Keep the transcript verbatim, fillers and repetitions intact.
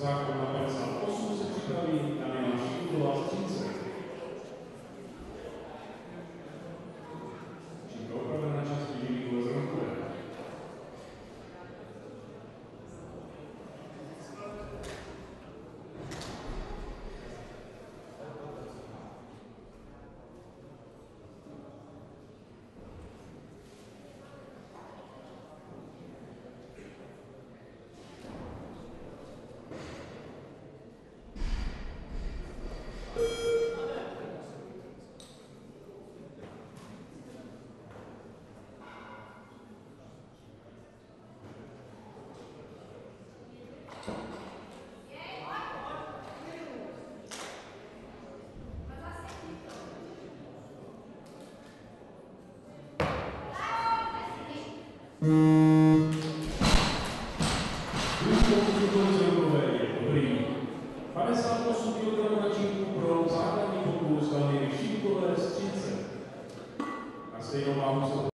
Zákon na padesát osm se připraví Daniela Šídlová z Třince. Šídlo opravdu na čas výživý kůle z Ronkové. padesát osm kilogramů na činku pro základní pokus Daniely Šídlové z Třince. Na stejnou váhu se